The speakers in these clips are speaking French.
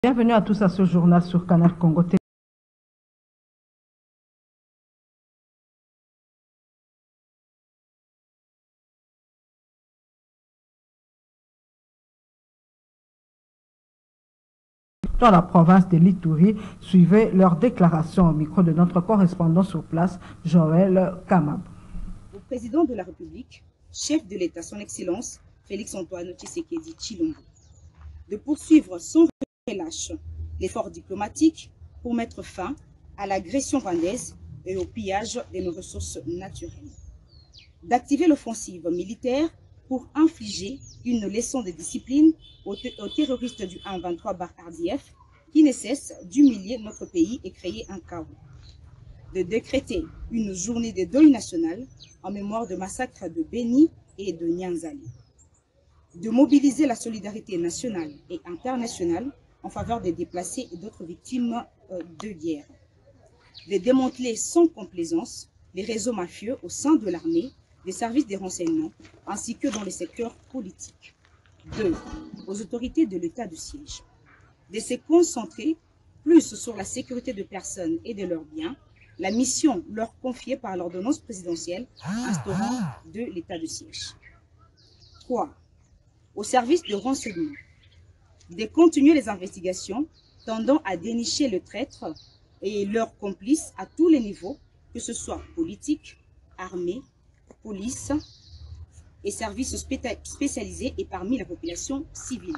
Bienvenue à tous à ce journal sur Canal Congo. Dans la province de l'Ituri, suivez leur déclaration au micro de notre correspondant sur place, Joël Kamab. Au président de la République, chef de l'État, son Excellence, Félix-Antoine Tshisekedi Tshilombo, de poursuivre sans relâche l'effort diplomatique pour mettre fin à l'agression rwandaise et au pillage de nos ressources naturelles, d'activer l'offensive militaire pour infliger une leçon de discipline aux terroristes du 1-23/RDF qui ne cessent d'humilier notre pays et créer un chaos, de décréter une journée de deuil national en mémoire de massacres de Beni et de Nyanzali, de mobiliser la solidarité nationale et internationale en faveur des déplacés et d'autres victimes de guerre, de démanteler sans complaisance les réseaux mafieux au sein de l'armée, des services de renseignement, ainsi que dans les secteurs politiques. 2. Aux autorités de l'état de siège, de se concentrer plus sur la sécurité de personnes et de leurs biens, la mission leur confiée par l'ordonnance présidentielle instaurant de l'état de siège. 3. Au service de renseignement, de continuer les investigations tendant à dénicher le traître et leurs complices à tous les niveaux, que ce soit politique, armée, police et services spécialisés et parmi la population civile.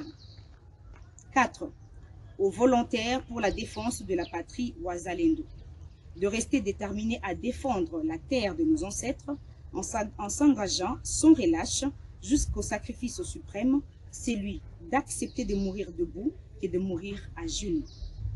4. Aux volontaires pour la défense de la patrie Wazalendo, de rester déterminés à défendre la terre de nos ancêtres en s'engageant sans relâche jusqu'au sacrifice suprême, celui d'accepter de mourir debout et de mourir à genoux.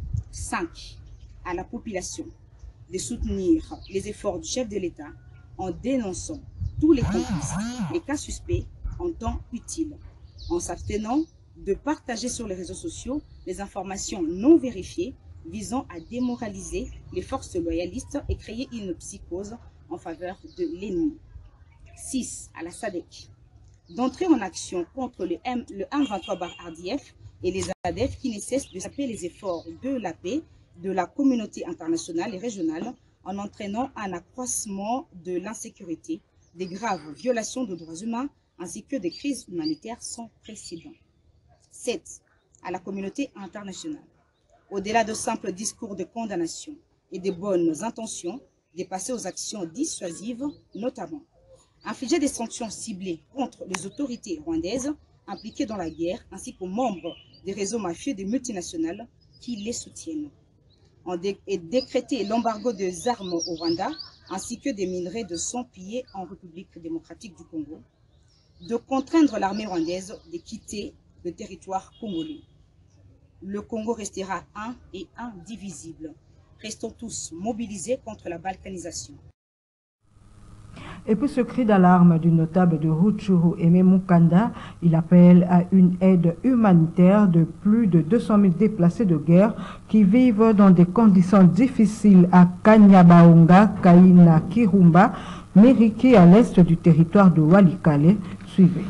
5. À la population de soutenir les efforts du chef de l'État en dénonçant tous les complices, les cas suspects en temps utile, en s'abstenant de partager sur les réseaux sociaux les informations non vérifiées visant à démoraliser les forces loyalistes et créer une psychose en faveur de l'ennemi. 6. À la SADC, d'entrer en action contre le 1-23/RDF et les ADF qui ne cessent de saper les efforts de la paix de la communauté internationale et régionale en entraînant un accroissement de l'insécurité, des graves violations de droits humains ainsi que des crises humanitaires sans précédent. 7. À la communauté internationale, au-delà de simples discours de condamnation et de bonnes intentions, de passer aux actions dissuasives, notamment infliger des sanctions ciblées contre les autorités rwandaises impliquées dans la guerre ainsi qu'aux membres des réseaux mafieux des multinationales qui les soutiennent, et décréter l'embargo des armes au Rwanda ainsi que des minerais de sang pillés en République démocratique du Congo, de contraindre l'armée rwandaise de quitter le territoire congolais. Le Congo restera un et indivisible. Restons tous mobilisés contre la balkanisation. Et puis ce cri d'alarme du notable de Rutshuru, Aimé Mukanda, il appelle à une aide humanitaire de plus de 200 000 déplacés de guerre qui vivent dans des conditions difficiles à Kanyabayonga, Kaina, Kirumba, Miriki à l'est du territoire de Walikale. Suivez.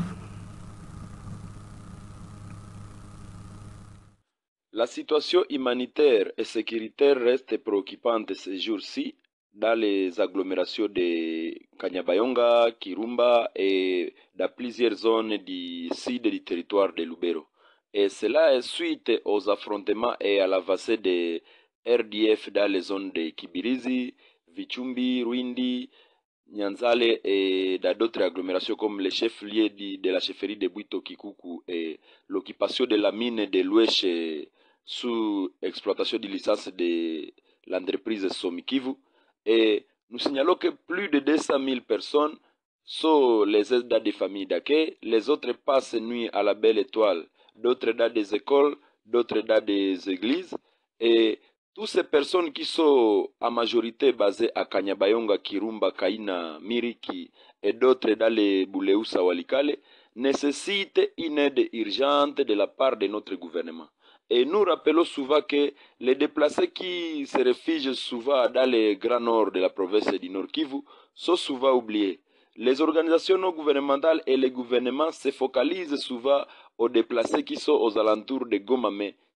La situation humanitaire et sécuritaire reste préoccupante ces jours-ci dans les agglomérations de Kanyabayonga, Kirumba et dans plusieurs zones du sud du territoire de Lubero. Et cela est suite aux affrontements et à l'avancée des RDF dans les zones de Kibirizi, Vichumbi, Rwindi, Nyanzale et dans d'autres agglomérations comme les chefs-lieux de la chefferie de Bwito Kikuku et l'occupation de la mine de l'Ouest sous exploitation de licence de l'entreprise Somikivu. Et nous signalons que plus de 200 000 personnes sont les aides des familles d'accueil. Les autres passent nuit à la belle étoile, d'autres dans des écoles, d'autres dans des églises. Et toutes ces personnes qui sont en majorité basées à Kanyabayonga, Kirumba, Kaina, Miriki et d'autres dans les Bouleusa Walikale nécessitent une aide urgente de la part de notre gouvernement. Et nous rappelons souvent que les déplacés qui se réfugient souvent dans le grand nord de la province du Nord Kivu sont souvent oubliés. Les organisations non gouvernementales et les gouvernements se focalisent souvent aux déplacés qui sont aux alentours de Goma, mais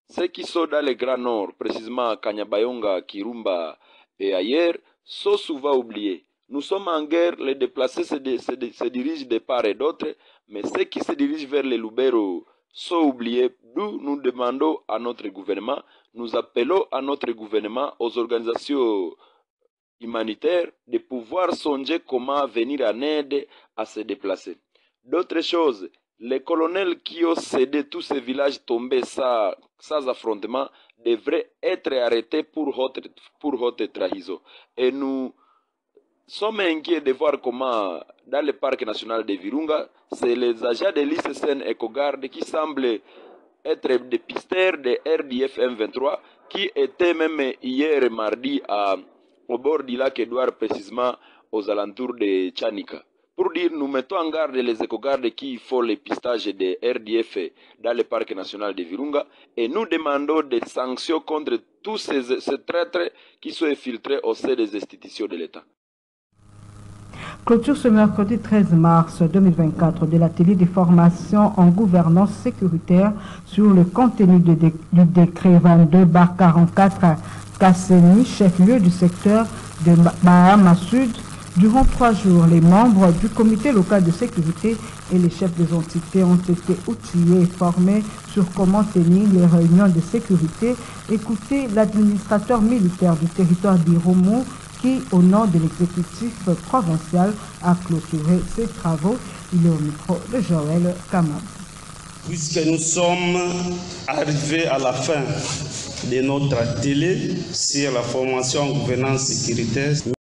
Ceux qui sont dans le Grand Nord, précisément à Kanyabayonga, Kirumba et ailleurs, sont souvent oubliés. Nous sommes en guerre, les déplacés se dirigent de part et d'autre, mais ceux qui se dirigent vers les Lubero sont oubliés, d'où nous demandons à notre gouvernement, nous appelons à notre gouvernement, aux organisations humanitaires, de pouvoir songer comment venir en aide à se déplacer. D'autres choses, les colonels qui ont cédé tous ces villages tombés sans affrontement devraient être arrêtés pour haute trahison. Et nous sommes inquiets de voir comment, dans le parc national de Virunga, c'est les agents de l'ICCN EcoGarde qui semblent être des pisteurs de RDF M23 qui étaient même hier mardi au bord du lac Édouard, précisément aux alentours de Tchanika. Pour dire, nous mettons en garde les écogardes qui font les pistages de RDF dans le parc national de Virunga et nous demandons des sanctions contre tous ces traîtres qui sont infiltrés au sein des institutions de l'État. Clôture ce mercredi 13 mars 2024 de l'atelier de formation en gouvernance sécuritaire sur le contenu du décret 22/44 Kasseni, chef-lieu du secteur de Bahama Sud. Durant 3 jours, les membres du comité local de sécurité et les chefs des entités ont été outillés et formés sur comment tenir les réunions de sécurité. Écoutez l'administrateur militaire du territoire d'Iromo qui, au nom de l'exécutif provincial, a clôturé ses travaux. Il est au micro de Joël Kamab. Puisque nous sommes arrivés à la fin de notre atelier sur la formation en gouvernance sécuritaire,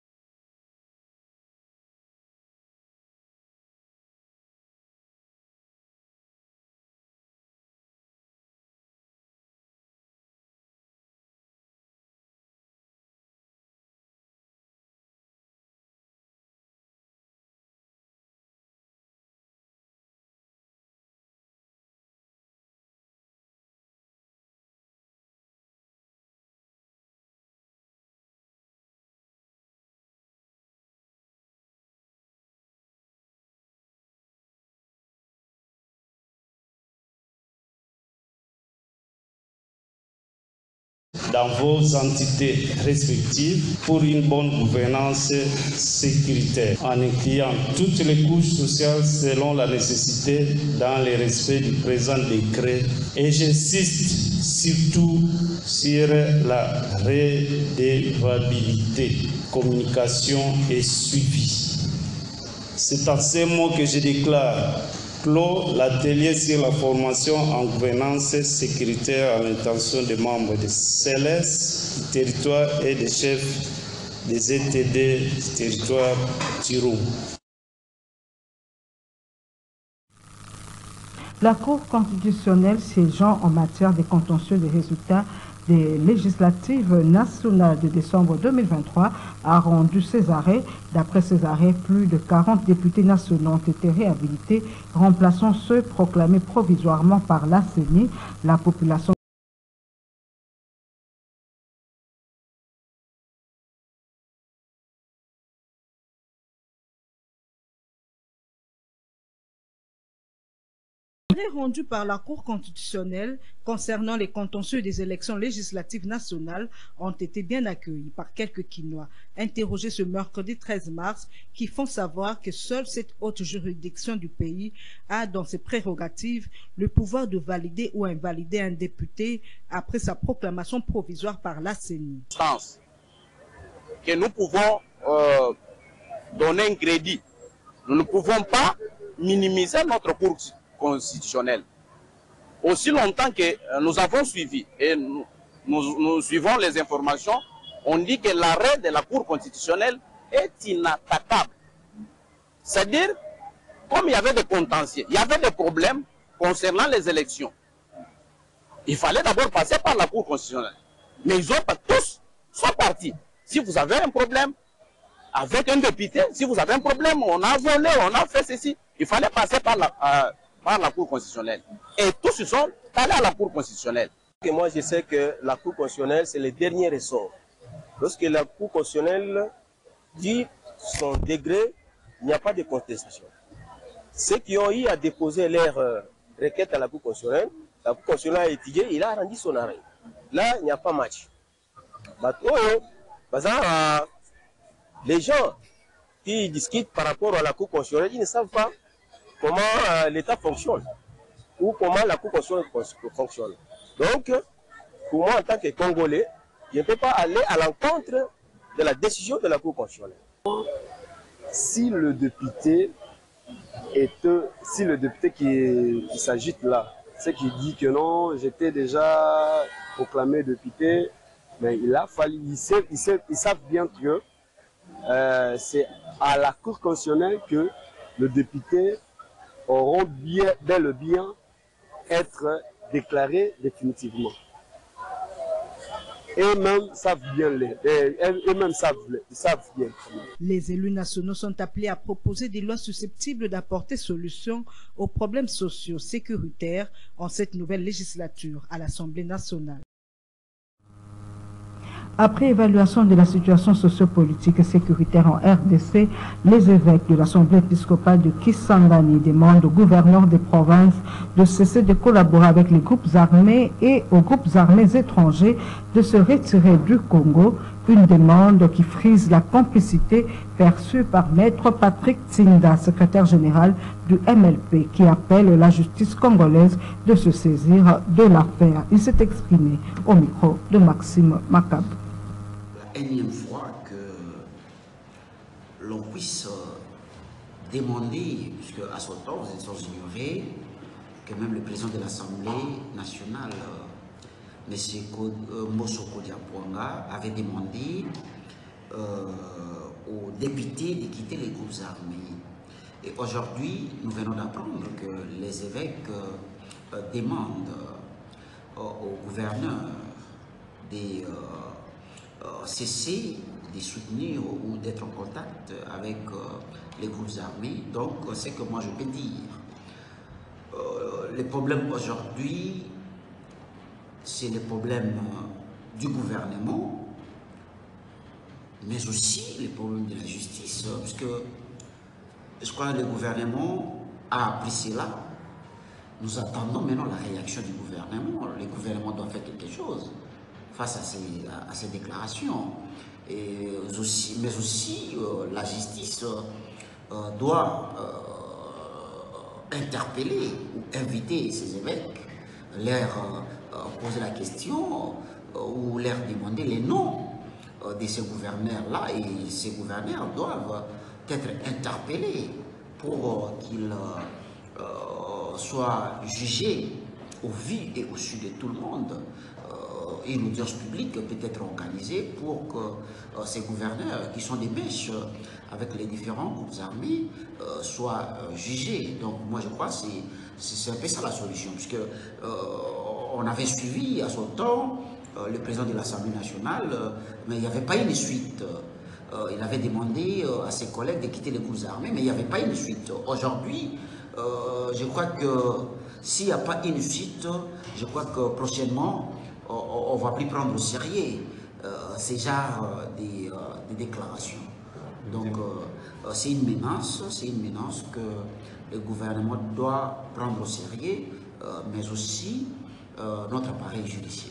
dans vos entités respectives pour une bonne gouvernance sécuritaire, en incluant toutes les couches sociales selon la nécessité dans le respect du présent décret. Et j'insiste surtout sur la redevabilité, communication et suivi. C'est à ces mots que je déclare clos l'atelier sur la formation en gouvernance sécuritaire à l'intention des membres de CELES du territoire et des chefs des ETD du territoire Tiroum. La Cour constitutionnelle siégeant en matière de contentieux des résultats des législatives nationales de décembre 2023 a rendu ses arrêts. D'après ces arrêts, plus de 40 députés nationaux ont été réhabilités, remplaçant ceux proclamés provisoirement par la CENI. La population rendu par la Cour constitutionnelle concernant les contentieux des élections législatives nationales ont été bien accueillis par quelques Quinois interrogés ce mercredi 13 mars qui font savoir que seule cette haute juridiction du pays a dans ses prérogatives le pouvoir de valider ou invalider un député après sa proclamation provisoire par la CENI. Que nous pouvons donner un crédit. Nous ne pouvons pas minimiser notre Cour constitutionnelle. Aussi longtemps que nous avons suivi et nous suivons les informations, on dit que l'arrêt de la Cour constitutionnelle est inattaquable. C'est-à-dire, comme il y avait des contentieux, il y avait des problèmes concernant les élections. Il fallait d'abord passer par la Cour constitutionnelle. Mais ils ont pas tous sont partis. Si vous avez un problème avec un député, si vous avez un problème, on a volé, on a fait ceci, il fallait passer par la Cour constitutionnelle. Et tous ils sont allés à la Cour constitutionnelle. Et moi, je sais que la Cour constitutionnelle, c'est le dernier ressort. Lorsque la Cour constitutionnelle dit son degré, il n'y a pas de contestation. Ceux qui ont eu à déposer leur requête à la Cour constitutionnelle, la Cour constitutionnelle a étudié, il a rendu son arrêt. Là, il n'y a pas match. Les gens qui discutent par rapport à la Cour constitutionnelle, ils ne savent pas comment l'État fonctionne ou comment la Cour constitutionnelle fonctionne. Donc, pour moi, en tant que Congolais, je ne peux pas aller à l'encontre de la décision de la Cour constitutionnelle. Si le député qui s'agite là, c'est qui dit que non, j'étais déjà proclamé député, mais il a fallu, ils savent bien que c'est à la Cour constitutionnelle que le député aura bel et bien être déclaré définitivement. Eux-mêmes savent bien. Les élus nationaux sont appelés à proposer des lois susceptibles d'apporter solution aux problèmes sociaux sécuritaires en cette nouvelle législature à l'Assemblée nationale. Après évaluation de la situation sociopolitique et sécuritaire en RDC, les évêques de l'Assemblée épiscopale de Kisangani demandent aux gouverneurs des provinces de cesser de collaborer avec les groupes armés et aux groupes armés étrangers de se retirer du Congo, une demande qui frise la complicité perçue par Maître Patrick Tsinda, secrétaire général du MLP, qui appelle la justice congolaise de se saisir de l'affaire. Il s'est exprimé au micro de Maxime Macab. Énième fois que l'on puisse demander, puisque à ce temps vous êtes sans ignorer que même le président de l'Assemblée nationale, M. Mosoko Diapwanga, avait demandé aux députés de quitter les groupes armés. Et aujourd'hui, nous venons d'apprendre que les évêques demandent au gouverneur de cesser de soutenir ou d'être en contact avec les groupes armés. Donc, c'est que moi je peux dire. Les problèmes aujourd'hui, c'est les problèmes du gouvernement, mais aussi les problèmes de la justice, parce que je crois que le gouvernement a appris cela. Nous attendons maintenant la réaction du gouvernement. Le gouvernement doit faire quelque chose face à ces déclarations. Mais aussi la justice doit interpeller ou inviter ces évêques, leur poser la question ou leur demander les noms de ces gouverneurs-là. Et ces gouverneurs doivent être interpellés pour qu'ils soient jugés au vu et au su de tout le monde. Une audience publique peut être organisée pour que ces gouverneurs, qui sont des mèches avec les différents groupes armés, soient jugés. Donc moi je crois que c'est un peu ça la solution, puisque on avait suivi à son temps le président de l'Assemblée nationale, mais il n'y avait pas une suite. Il avait demandé à ses collègues de quitter les groupes armés, mais il n'y avait pas une suite. Aujourd'hui, je crois que s'il n'y a pas une suite, je crois que prochainement, on ne va plus prendre au sérieux ces genres de déclarations. Donc, c'est une menace que le gouvernement doit prendre au sérieux, mais aussi notre appareil judiciaire.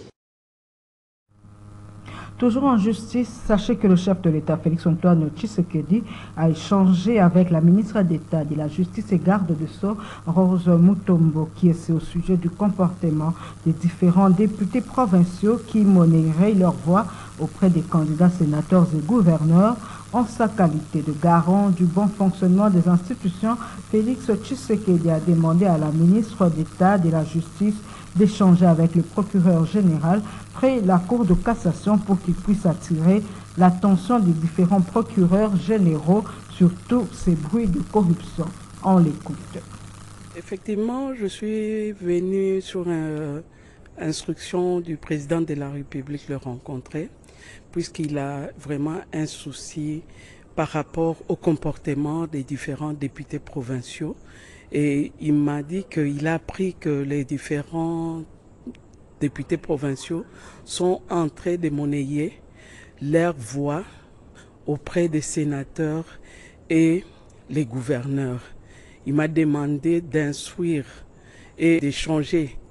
Toujours en justice, sachez que le chef de l'État, Félix-Antoine Tshisekedi, a échangé avec la ministre d'État de la Justice et garde de Sceaux, Rose Mutombo, qui est au sujet du comportement des différents députés provinciaux qui monnaient leur voix auprès des candidats sénateurs et gouverneurs. En sa qualité de garant du bon fonctionnement des institutions, Félix Tshisekedi a demandé à la ministre d'État de la Justice d'échanger avec le procureur général près la Cour de cassation pour qu'il puisse attirer l'attention des différents procureurs généraux sur tous ces bruits de corruption. On l'écoute. Effectivement, je suis venu sur instruction du président de la République le rencontrer, puisqu'il a vraiment un souci par rapport au comportement des différents députés provinciaux. Et il m'a dit qu'il a appris que les différents députés provinciaux sont en train de monnayer leur voix auprès des sénateurs et les gouverneurs. Il m'a demandé d'instruire et d'échanger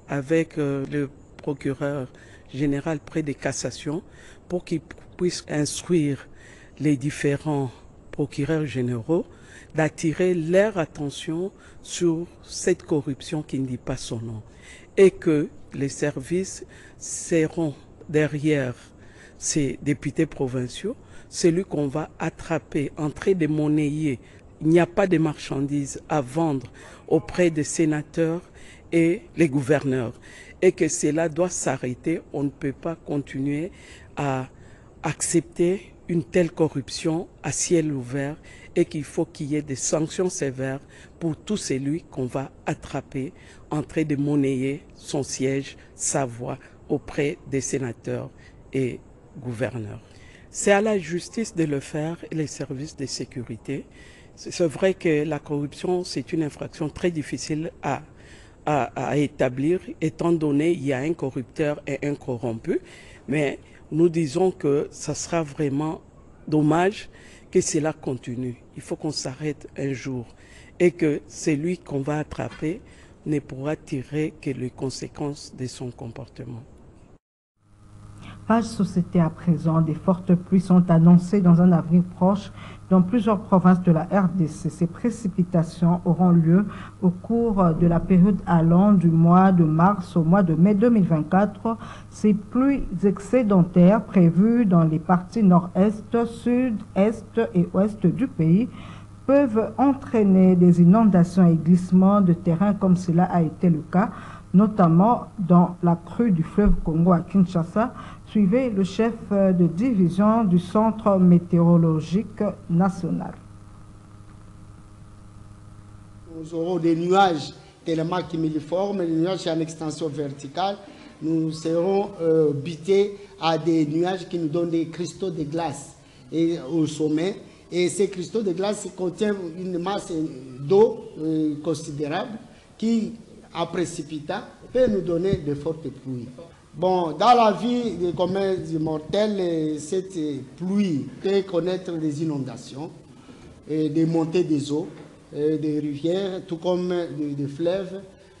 avec le procureur général près des cassations pour qu'il puisse instruire les différents procureurs généraux d'attirer leur attention sur cette corruption qui ne dit pas son nom et que les services seront derrière ces députés provinciaux, celui qu'on va attraper en train de monnayer. Il n'y a pas de marchandises à vendre auprès des sénateurs et les gouverneurs et que cela doit s'arrêter. On ne peut pas continuer à accepter une telle corruption à ciel ouvert et qu'il faut qu'il y ait des sanctions sévères pour tout celui qu'on va attraper en train de monnayer son siège, sa voix auprès des sénateurs et gouverneurs. C'est à la justice de le faire et les services de sécurité. C'est vrai que la corruption, c'est une infraction très difficile à établir, étant donné qu'il y a un corrupteur et un corrompu, mais nous disons que ça sera vraiment dommage que cela continue. Il faut qu'on s'arrête un jour et que celui qu'on va attraper ne pourra tirer que les conséquences de son comportement. Page société à présent, des fortes pluies sont annoncées dans un avenir proche dans plusieurs provinces de la RDC. Ces précipitations auront lieu au cours de la période allant du mois de mars au mois de mai 2024. Ces pluies excédentaires prévues dans les parties nord-est, sud, est et ouest du pays peuvent entraîner des inondations et glissements de terrain comme cela a été le cas, notamment dans la crue du fleuve Congo à Kinshasa. Suivez le chef de division du Centre météorologique national. Nous aurons des nuages tellement cumuliformes, les nuages en extension verticale. Nous serons butés à des nuages qui nous donnent des cristaux de glace au sommet. Et ces cristaux de glace contiennent une masse d'eau considérable qui, en précipitant, peut nous donner de fortes pluies. Bon, dans la vie des communs mortels, cette pluie peut connaître des inondations, des montées des eaux, des rivières, tout comme des fleuves.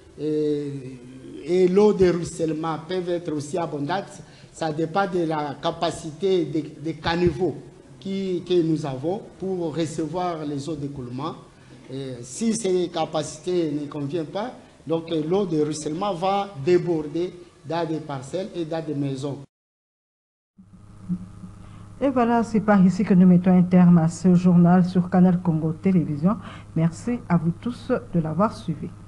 Et l'eau de ruissellement peut être aussi abondante. Ça dépend de la capacité des caniveaux que nous avons pour recevoir les eaux d'écoulement. Si ces capacités ne conviennent pas, donc l'eau de ruissellement va déborder dans des parcelles et dans des maisons. Et voilà, c'est par ici que nous mettons un terme à ce journal sur Canal Congo Télévision. Merci à vous tous de l'avoir suivi.